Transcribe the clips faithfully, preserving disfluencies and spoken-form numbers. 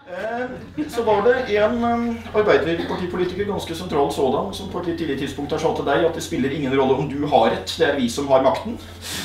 Så var det en arbeiderpartipolitiker, ganske sentral sådan, som på et litt tidlig tidspunkt har sagt til deg at det spiller ingen rolle om du har rett, det er vi som har makten.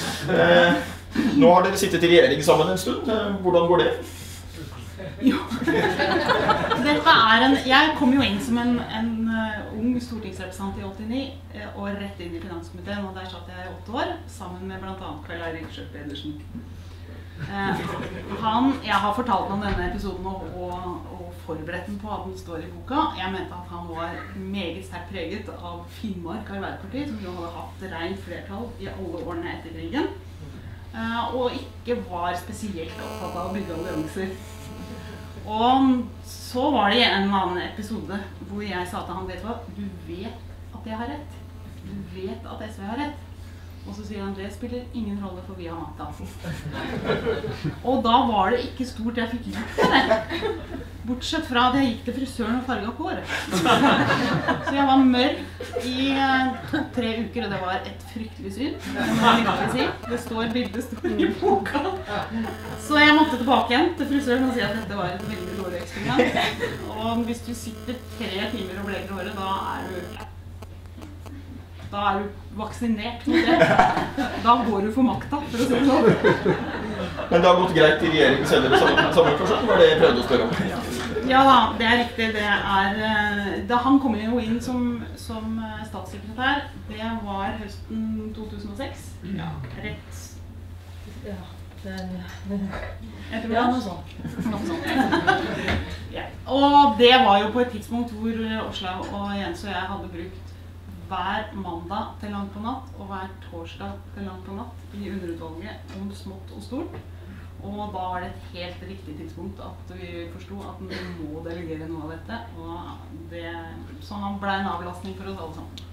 Nå har dere sittet i regjering sammen en stund. Hvordan går det? Jo, dette er en, jeg kom jo inn som en, en ung stortingsrepresentant i åttini og rett inn i finanskomiteen, og der satt jeg i åtte år, sammen med blant annet Karl Eirik Schjøtt-Pedersen. Uh, han, jeg har fortalt om denne episoden og, og, og forberedt den på at den står i boka. Jeg mente at han var meget sterkt preget av Finnmark Arbeiderparti, som jo hadde hatt rent flertall i alle årene etter krigen, uh, og ikke var spesielt opptatt av å bygge allianser. Og så var det en annen episode hvor jeg sa til han, vet du hva, du vet at jeg har rett. Du vet at S V har rett. Og så sier han, det spiller ingen rolle for vi har makta. Og da var det ikke stort jeg fikk gjort det. Bortsett fra at jeg gikk til frisøren og farget håret. Så jeg var mørk i tre uker, og det var et fryktelig syn. Det må jeg virkelig si. Det står bildet står i boka. Så jeg måtte tilbake igjen til frisøren og si at dette var et veldig dårlig eksperiment. Og hvis du sitter tre timer og bleker håret, da er du... Da er du vaksinert mot det. Da går du for makta, for å si det sånn. Men det har gått greit i regjeringen senere sammen person, var det jeg prøvde å spørre om? Ja da, det er riktig. Det er, da han kom jo inn som, som statssekretær, det var høsten to tusen og seks. Ja, rett. Ja, det er... Jeg tror det er noe sånt. Noe sånt. Ja. Og det var jo på et tidspunkt hvor Åslaug og Jens og jeg hadde brukt hver mandag til langt på natt og hver torsdag til langt på natt i underutvalget om smått og stort. Og da var det et helt riktig tidspunkt at vi forstod at vi må delegere noe av dette. Og det, så han ble en avlastning for oss alle sammen.